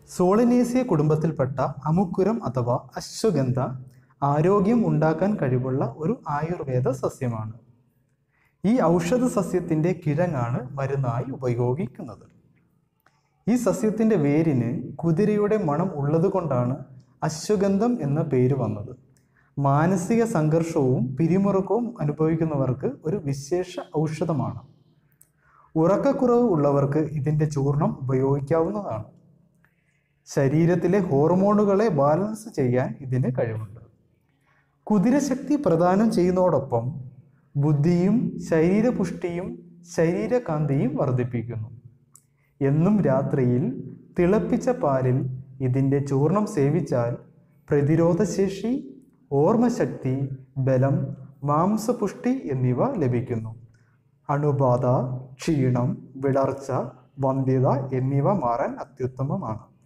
സോളിനേസിയ കുടുംബത്തിൽപ്പെട്ട അമുക്കുരം അഥവാ അശ്വഗന്ധ ആരോഗ്യം ഉണ്ടാക്കാൻ കഴിവുള്ള ഒരു ആയുർവേദ സസ്യമാണ്. ഈ ഔഷധ സസ്യത്തിൻ്റെ കിഴങ്ങാണ് മരുന്നായി ഉപയോഗിക്കുന്നത്. ഈ സസ്യത്തിൻ്റെ വേരിന് കുതിരയുടെ മണം ഉള്ളതുകൊണ്ടാണ് അശ്വഗന്ധം എന്ന പേര് വന്നത്. മാനസിക സംഘർഷവും പിരിമുറുക്കവും അനുഭവിക്കുന്നവർക്ക് ഒരു വിശേഷ ഔഷധമാണ്. ഉറക്കക്കുറവ് ഉള്ളവർക്ക് ഇതിൻ്റെ ചൂർണം ഉപയോഗിക്കാവുന്നതാണ്. ശരീരത്തിലെ ഹോർമോണുകളെ ബാലൻസ് ചെയ്യാൻ ഇതിന് കഴിവുണ്ട്. കുതിരശക്തി പ്രദാനം ചെയ്യുന്നതോടൊപ്പം ബുദ്ധിയും ശരീരപുഷ്ടിയും ശരീരകാന്തിയും വർദ്ധിപ്പിക്കുന്നു. എന്നും രാത്രിയിൽ തിളപ്പിച്ച പാലിൽ ഇതിൻ്റെ ചൂർണം സേവിച്ചാൽ പ്രതിരോധശേഷി, ഓർമ്മശക്തി, ബലം, മാംസപുഷ്ടി എന്നിവ ലഭിക്കുന്നു. അണുബാധ, ക്ഷീണം, വിളർച്ച, വന്ധ്യത എന്നിവ മാറാൻ അത്യുത്തമമാണ്.